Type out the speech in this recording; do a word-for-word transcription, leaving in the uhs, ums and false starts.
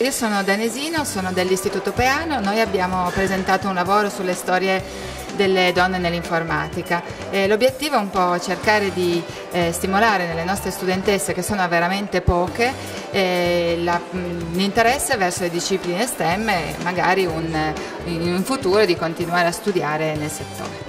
io sono danesino, sono dell'Istituto Peano, noi abbiamo presentato un lavoro sulle storie delle donne nell'informatica. L'obiettivo è un po' cercare di eh, stimolare nelle nostre studentesse, che sono veramente poche, eh, l'interesse verso le discipline STEM e magari un, in un futuro di continuare a studiare nel settore.